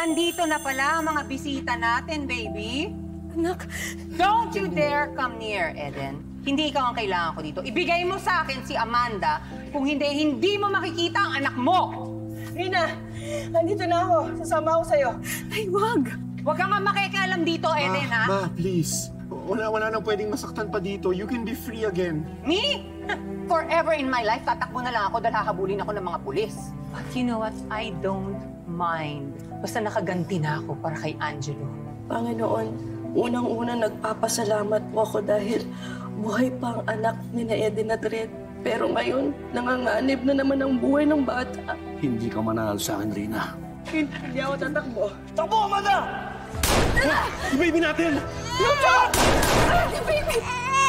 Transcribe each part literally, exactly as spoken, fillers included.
nandito na pala ang mga bisita natin, baby. Anak. Don't you dare come near, Eden. Hindi ikaw ang kailangan ko dito. Ibigay mo sa akin si Amanda. Kung hindi, hindi mo makikita ang anak mo. Rina, nandito na ako. Sasama ako sa'yo. Ay, wag. Huwag kang nga makikialam dito, Eden, ha? Ma, please. Wala, wala nang pwedeng masaktan pa dito. You can be free again. Me? Forever in my life, tatakbo na lang ako dahil hahabulin ako ng mga pulis. But you know what? I don't mind. Basta nakaganti na ako para kay Angelo. Panginoon, unang-una nagpapasalamat po ako dahil buhay pa ang anak ni na Eden at Red. Pero ngayon, nanganganib na naman ang buhay ng bata. Hindi ka mananalo sa akin, Rina. Hindi ako tatakbo. Takbo, Amanda! Ah, yung baby natin! Lucha! Yung baby!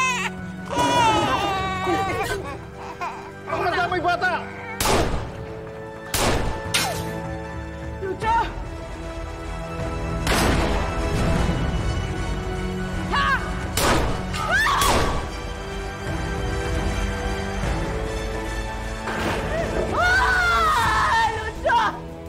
Ang nadamay bata! Lucha! Ha! Ah! Lucha!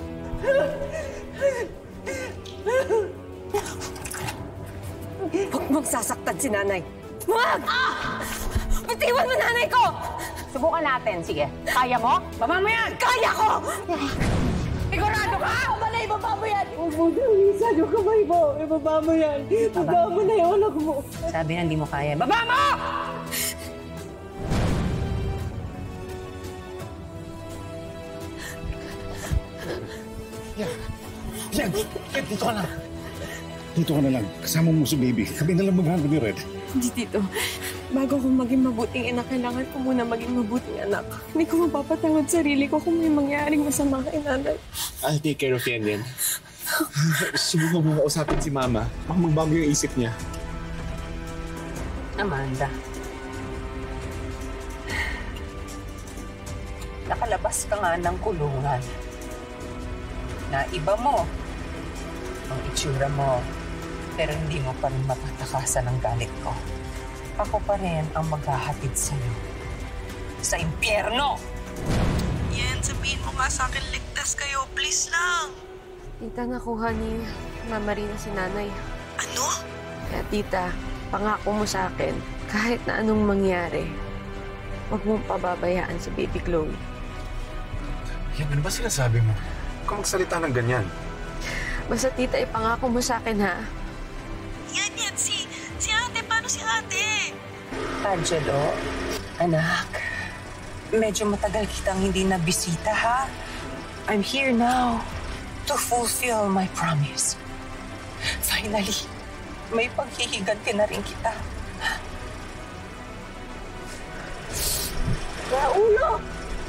Huwag mong sasaktan si nanay. Huwag! Ah! Bitiwan mo nanay ko! Subukan natin. Sige. Kaya mo? Baba mo yan! Kaya ko! Sigurado ka? Tama na, ibaba mo yan! Huwag mo, Teresa, yung kamay mo. Ibaba mo yan. Ibaba mo na yung anak mo. Sabi na hindi mo kaya. Baba mo! Yan. Yan. Yan, dito ka na. Dito ka na lang. Kasama mo si baby. Kami na lang maghanap ni Red. Hindi, Tito. Bago ko maging mabuting ina, kailangan ko muna maging mabuting anak. Hindi ko mapapatawad sarili ko kung may mangyaring masama kay nanay. I'll take care of yan din. Subukan mo kausapin si Mama. Baka magbago yung isip niya. Amanda. Nakalabas ka nga ng kulungan. Na iba mo ang itsura mo, pero hindi mo pa rin matatakasan ang galit ko. Ako pa rin ang maghahatid sa'yo sa impyerno! Yan, sabihin mo nga sa akin, ligtas kayo. Please lang. Tita, nakuha ni Mama Rina si nanay. Ano? Kaya tita, pangako mo sa akin, kahit na anong mangyari, huwag mong pababayaan si Baby Chloe. Yan, ano ba sinasabi mo? Huwag kang magsalita ng ganyan. Basta tita, ipangako mo sa akin, ha? Yan, yan. Si, si ate. Paano si ate? Angelo, anak, medyo matagal kitang hindi nabisita, ha? I'm here now to fulfill my promise. Finally, may paghihiganti na rin kita. Paulo!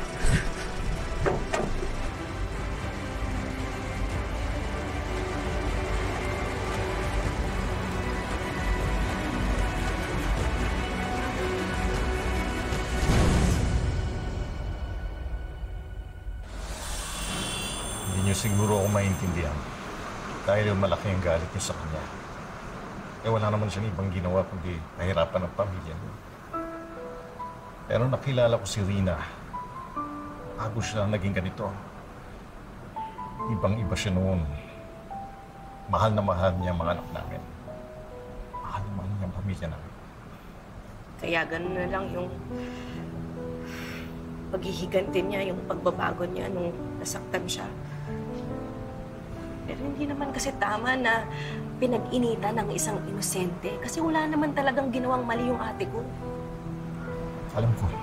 Siguro ako maintindihan dahil malaki ang galit niyo sa kanya. Eh wala naman siyang ibang ginawa kundi nahirapan ang pamilya niyo. Pero nakilala ko si Rina. Bago siya naging ganito. Ibang-iba siya noon. Mahal na mahal niya ang mga anak namin. Mahal na mahal niya ang pamilya namin. Kaya ganun na lang yung paghihiganti niya, yung pagbabago niya nung nasaktan siya. Pero hindi naman kasi tama na pinag-initan ng isang inosente kasi wala naman talagang ginawang mali yung ate ko. Alam ko.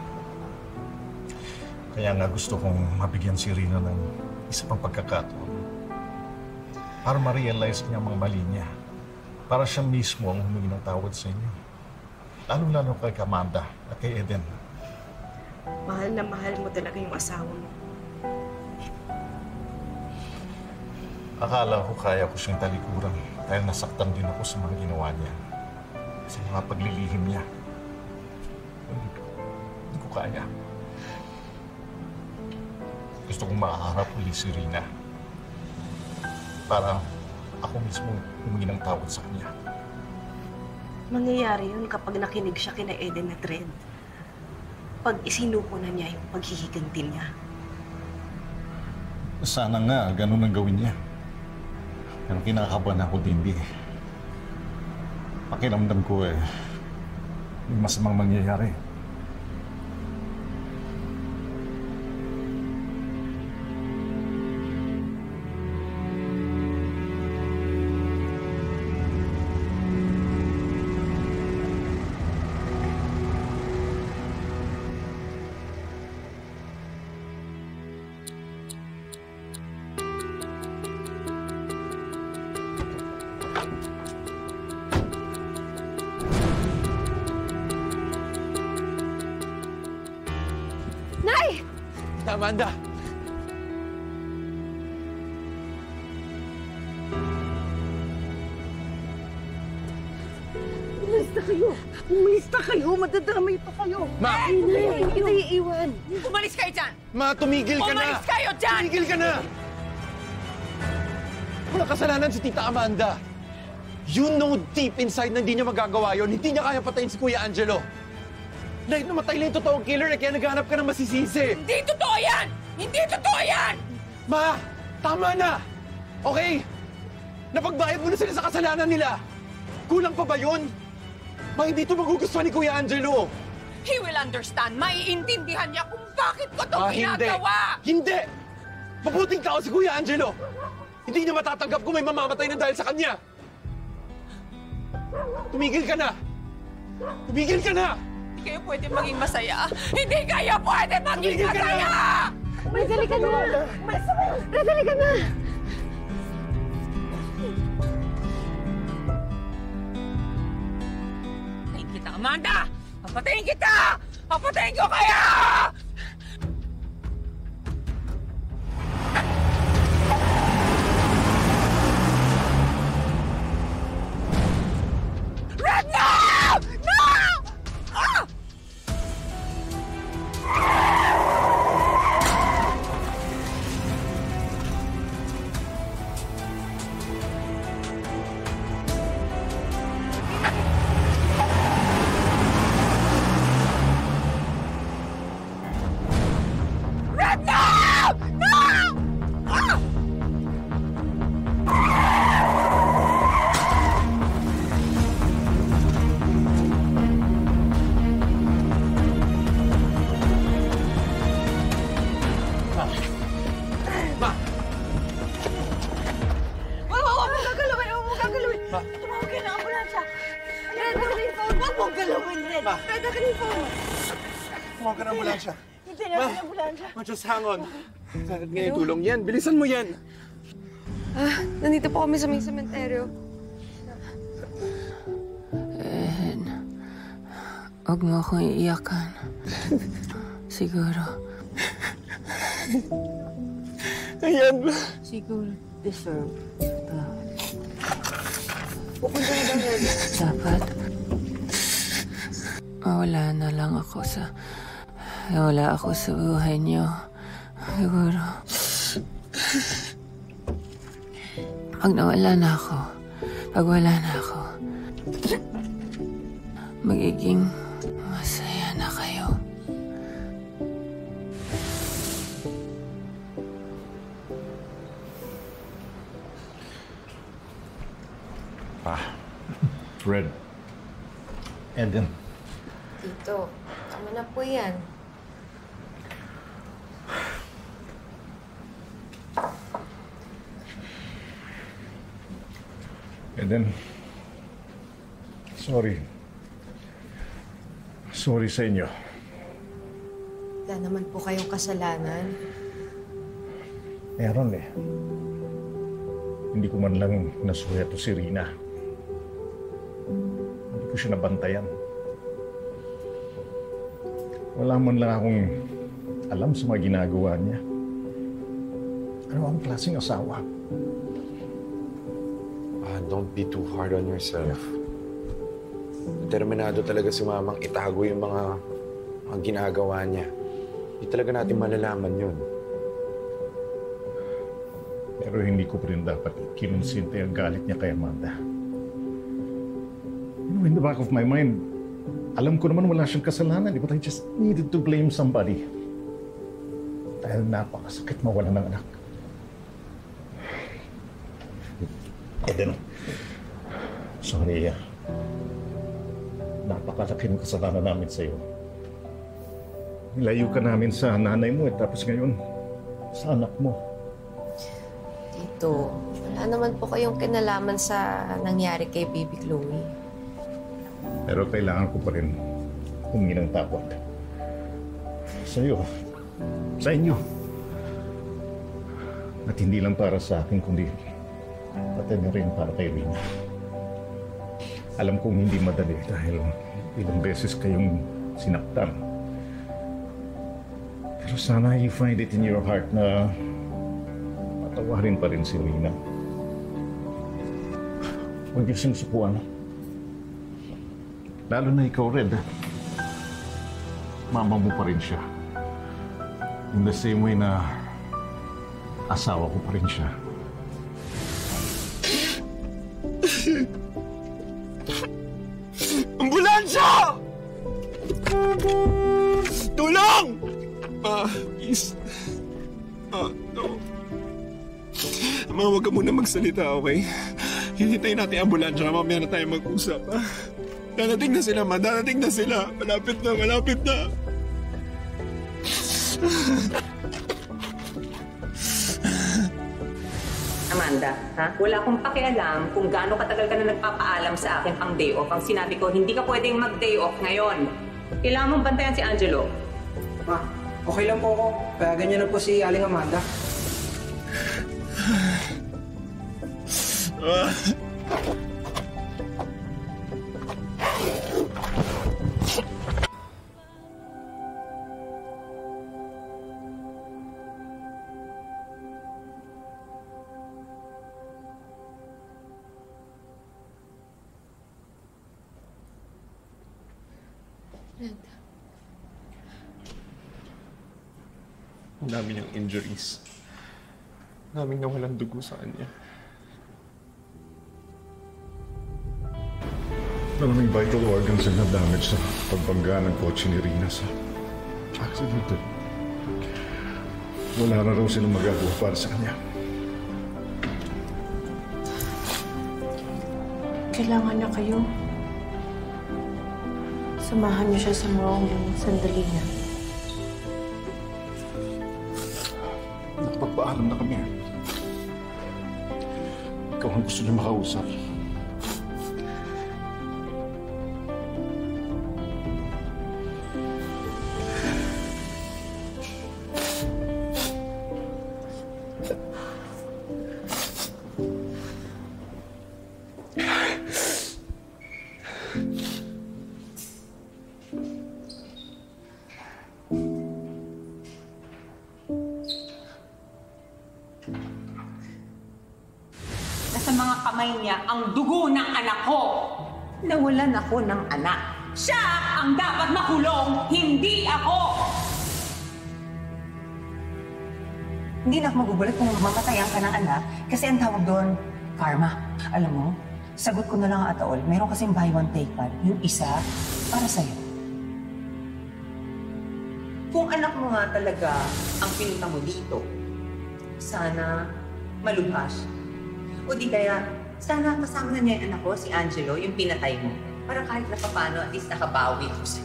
Kaya nga gusto kong mabigyan si Rina ng isa pang pagkakataon para ma-realize niya ang mga mali niya. Para siya mismo ang humingi ng tawad sa inyo. Lalo-lalo kay Amanda at kay Eden. Mahal na mahal mo talaga yung asawa mo. Akala ko kaya ko siyang talikuran dahil nasaktan din ako sa mga ginawa niya. Sa mga paglilihim niya. Hindi, hindi ko kaya. Gusto kong makaharap uli si Rina. Para ako mismo humingi ng tawad sa kanya. Mangyayari yun kapag nakinig siya kina Eden at Red. Pag isinuko na niya yung paghihiganti niya. Sana nga ganun ang gawin niya. Pero kinakabahan ako, Dimbi. Pakiramdam ko eh, may masamang mangyayari. Amanda! Umista kayo! Umista kayo! Madadamay pa kayo! Ma! Hindi! Hindi kita iiwan! Umalis kayo dyan! Ma, tumigil ka na! Umalis kayo dyan! Tumigil ka na! Wala kasalanan si Tita Amanda. You know deep inside na hindi niya magagawa yun. Hindi niya kaya patayin si Kuya Angelo. Dahil namatay lang yung totoong killer eh, kaya naghanap ka ng masisisi. Hindi totoo yan! Hindi totoo yan! Ma, tama na! Okay? Napagbayad mo na sila sa kasalanan nila. Kulang pa ba yun? Ma, hindi ito magugustuhan ni Kuya Angelo. He will understand. Maiintindihan niya kung bakit ko itong Ah, hindi! ginagawa! Hindi! Mabuting tao si Kuya Angelo! Hindi niya matatanggap kung may mamamatay na dahil sa kanya! Tumigil ka na! Tumigil ka na! Hindi kayo pwede maging masaya. Hindi kayo pwede maging Tumigil ka na! masaya! Madali ka na! Madali ka na! Patayin kita, Amanda! Papatayin kita! Papatayin ko kaya! Red, no! No! Ah! Red, no! No! Ah! Ma! Wag, wag, wag mong gagalawin! Wag mong gagalawin! Ma! Tumawag kayo ng ambulansya! Red, wag na yung phone! Wag mong galawin, Red! Ma! Red, wag na yung phone! Tumawag ka ng ambulansya. Hindi na yung ambulansya! Ma, just hang on. Sakit nga yung tulong yan. Bilisan mo yan. Ah, nandito po kami sa may sementeryo. Eh, huwag mo akong iiyakan. Siguro. Ayan ba? Siguro deserve ka. Pupunta na daw, Red. Dapat mawala na lang ako sa... Wala ako sa buhay niyo. Siguro. Pag nawala na ako, pag wala na ako, magiging masaya na kayo. Ah, Red. Eden. Tito, tama na po yan. Eden. Sorry. Sorry sa inyo. Wala naman po kayong kasalanan. Meron eh. Hindi ko man lang nasuya to si Rina. Hindi ko siya nabantayan. Wala man lang akong alam sa mga ginagawa niya. Ano ang klaseng asawa? Ah, don't be too hard on yourself. Determinado talaga si Mamang itago yung mga, mga ginagawa niya. Hindi talaga natin malalaman yun. Pero hindi ko pa rin dapat kinonsinte ang galit niya kay Amanda. You know, in the back of my mind, alam ko naman wala siyang kasalanan, but I just needed to blame somebody. Dahil napakasakit mawala ng anak. Eden, sorry, ah. Napakalaki ng kasalanan namin sa'yo. Nilayo ka namin sa nanay mo, eh, tapos ngayon, sa anak mo. Tito, wala naman po kayong kinalaman sa nangyari kay Baby Chloe. Pero kailangan ko pa rin humingi ng tawad. Sa'yo, sa inyo. At hindi lang para sa akin, kundi pati na rin para kay Rina. Alam kong hindi madali dahil ilang beses kayong sinaktan. Pero sana you find it in your heart na patawarin pa rin si Rina. Huwag niyo siyang sukuan. Lalo na ikaw, Red. Mama mo pa rin siya. In the same way na asawa ko pa rin siya. Ambulansya! Tulong! Ah, please. Ah, no. Ama, huwag ka muna magsalita, okay? Hihintayin natin ang ambulansya. Mamaya na tayo mag-usap, ha? Darating na sila, ma. Darating na sila. Malapit na, malapit na. Amanda, ha? Wala akong pakialam kung gaano katagal ka na nagpapaalam sa akin pang day off. Ang sinabi ko, hindi ka pwedeng mag-day off ngayon. Kailangan mong bantayan si Angelo. Ma, okay lang po ako. Kaya ganyan na po si Aling Amanda. Ah. Ang dami niyang injuries. Ang daming nawalang dugo sa kanya. Maraming vital organs ang na-damage sa pagbangga ng kotse ni Rina sa accident. Wala na raw silang magagawa para sa kanya. Kailangan na kayo. Samahan niyo siya sa mga sandali na. Nakapagpaalam na kami. Ikaw ang gusto niya makausap. Ang dugo ng anak ko. Nawalan ako ng anak. Siya ang dapat makulong, hindi ako! Hindi na ako magugulat kung mapatayan ka ng anak kasi ang tawag doon, karma. Alam mo, sagot ko na lang at all. Meron kasing buy one, take one. Yung isa, para sa'yo. Kung anak mo nga talaga ang pinunta mo dito, sana malubhas. O di kaya, sana kasama na niya yung anak ko, si Angelo, yung pinatay mo. Para kahit na paano, at least nakabawi ko sa'yo.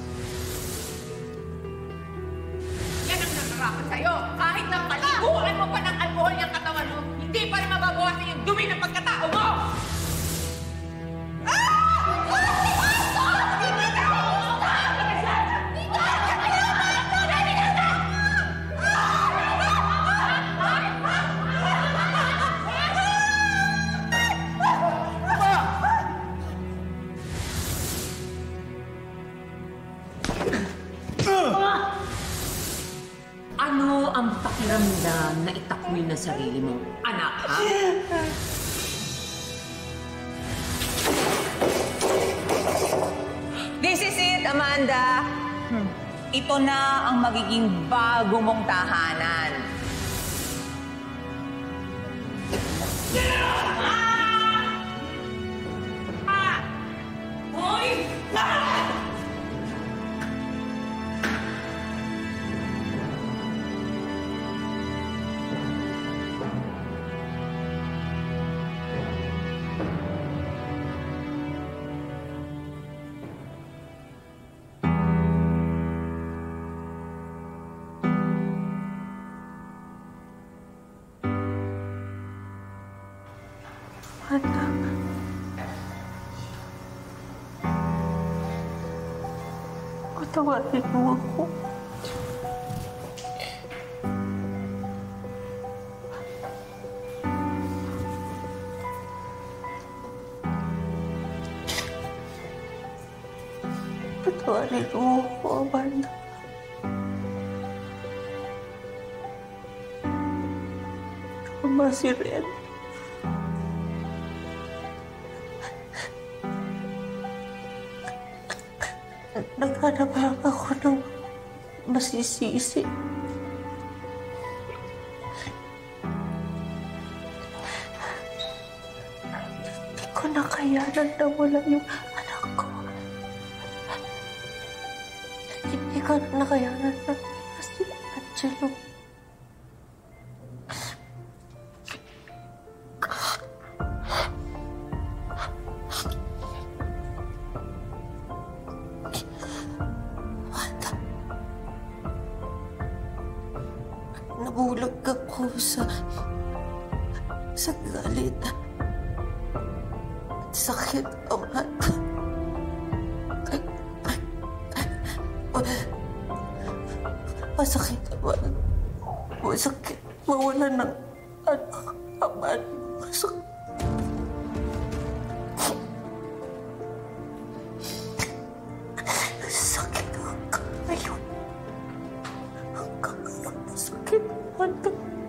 Yan ang nararapat sa'yo. Kahit na paliguan mo pa ng alkohol yung katawan mo, hindi pa rin mababawasan yung dumi ng pagkatao mo! Ano ang pakiramdam na itakwil na sarili mo, anak, ha? This is it, Amanda. Hmm. Ito na ang magiging bago mong tahanan. Ah! Hoy! Ah! Anak. Patawarin mo ako. Patawarin mo ako, Amanda. Tama si Ren. Naghanap lang ako ng masisisi. Hindi ko nakayanan na wala yung anak ko. Hindi ko nakayanan na wala si Angelo. Nabulag ako sa sa galit at sakit, Amanda. Masakit naman. Masakit mawala ng anak, Amanda. Masakit. Sakit hanggang ngayon. Hanggang ngayon, masakit, Amanda.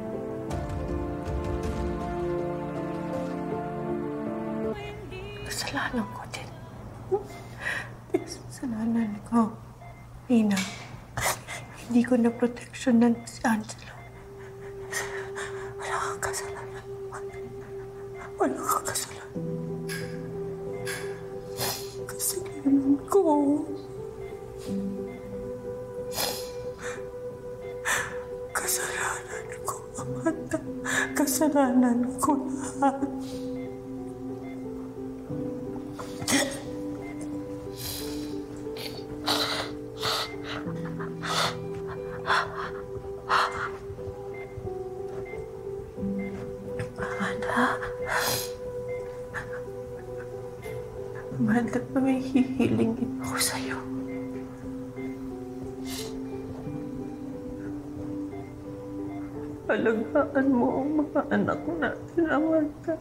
Kasalanan ko din. Kasalanan ko, Rina. Hindi ko na proteksyonan si Angelo. Wala kang kasalanan. Wala kang kasalanan. Kasalanan ko. Kasalanan ko, Amanda. Kasalanan ko lahat. Amanda, may hihilingin ako sa'yo. Alagaan mo ang mga anak natin, Amanda.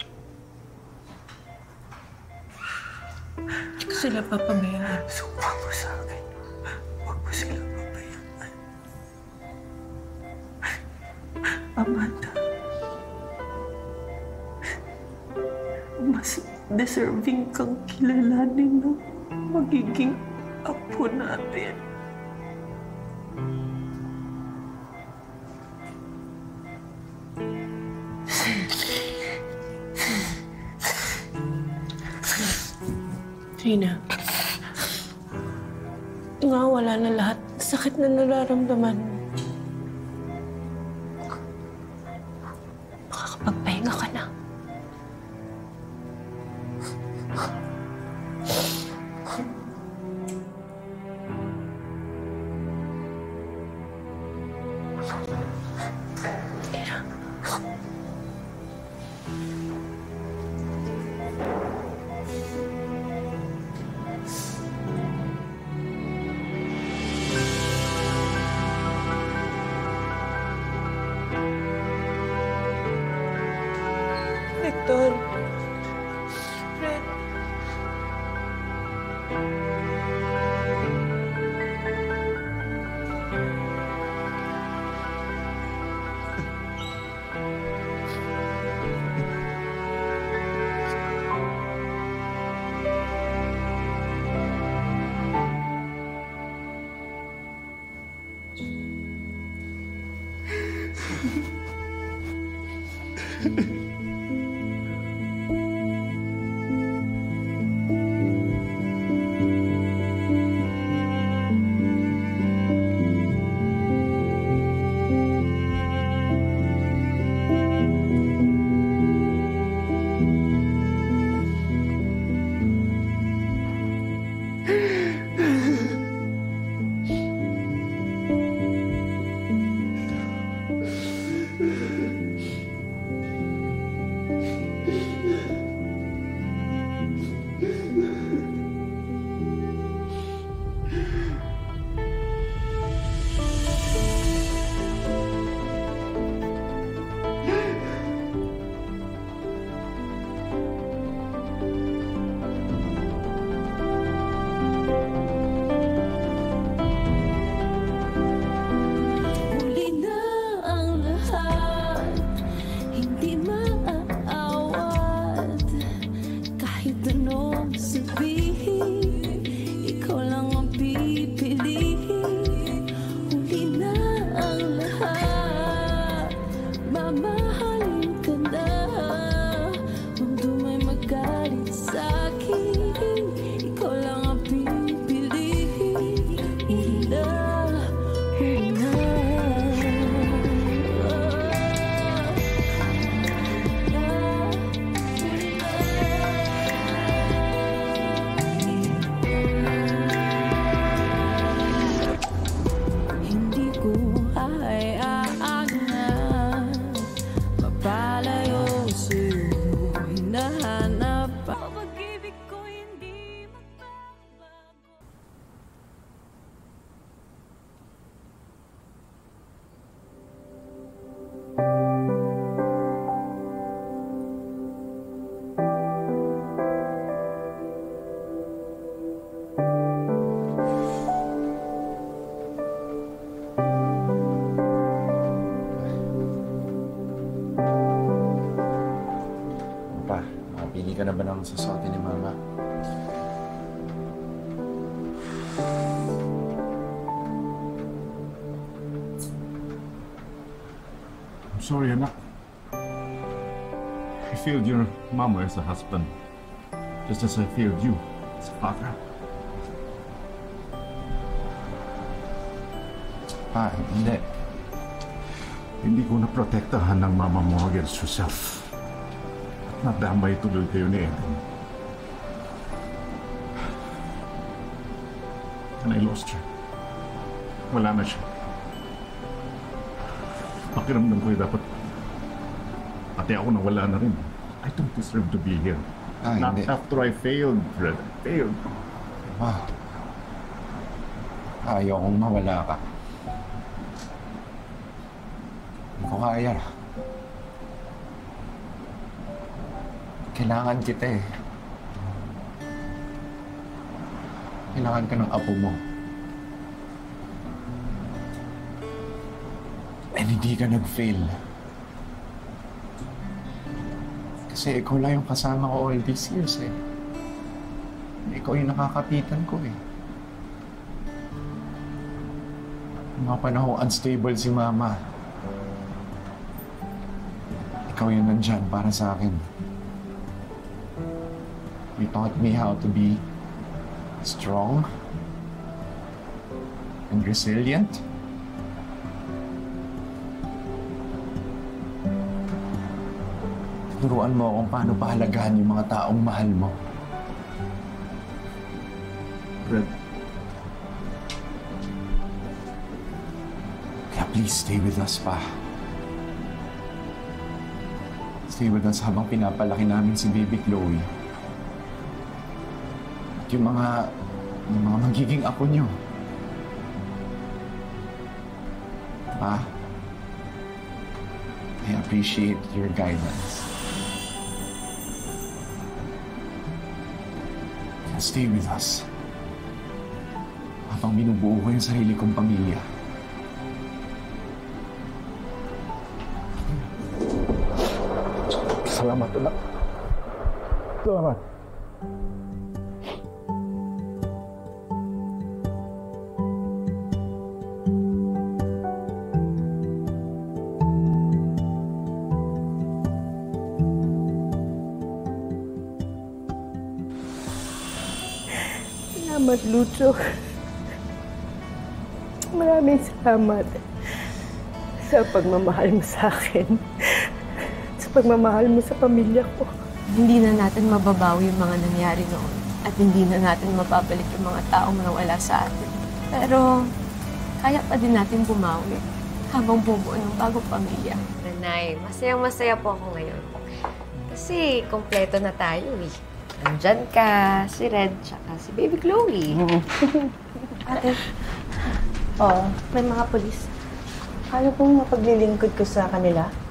Hindi ko sila papabayaan. Sumpa mo sa akin. Huwag mo sila pabayaan. Amanda. Mas deserving kang kilalanin ng magiging apo natin. Rina, nga wala na lahat. Sakit na nararamdaman mo. Makakapagpahinga ka na. Victor, Fred, na ba? Pag-ibig ko hindi magbabago. Pili ka na ba ng sasuotin ni Mama? I'm sorry, anak. I failed your mama as a husband, just as I failed you as a father. Pa, hindi. Hindi ko naprotektahan ng mama mo against yourself. Nadamay tuloy kayo ni Eden. And I lost her. Wala na siya. Pakiramdam ko dapat pati ako nawala na rin. I don't deserve to be here. Ah, Not hindi. after I failed, Fred. I failed. Ma, ayaw kong mawala ka. Hindi ko kaya. Kailangan kita eh. Kailangan ka ng apo mo. And hindi ka nag-fail. Kasi ikaw lang yung kasama ko all these years eh. Ikaw yung nakakapitan ko eh. Mga panahon unstable si Mama. Ikaw yung nandyan para sa akin. You taught me how to be strong and resilient. Turuan mo kung paano pahalagahan yung mga taong mahal mo. Fred. Kaya please stay with us, Pa. Stay with us habang pinapalaki namin si Baby Chloe. Yung mga, yung mga magiging apo nyo. Pa, I appreciate your guidance. Stay with us. Habang binubuo ko yung sarili kong pamilya. Salamat, anak. Salamat. Salamat, Lucho. Maraming salamat sa pagmamahal mo sa akin. Sa pagmamahal mo sa pamilya ko. Hindi na natin mababawi yung mga nangyari noon. At hindi na natin mababalik yung mga taong nawala sa atin. Pero, kaya pa din natin bumawi habang bumuo ng bagong pamilya. Nanay, masayang-masaya po ako ngayon. Kasi, kompleto na tayo eh. Nandyan ka, si Red, tsaka si Baby Chloe. Ate, oh, may mga polis. Kala pong mapaglilingkod ko sa kanila.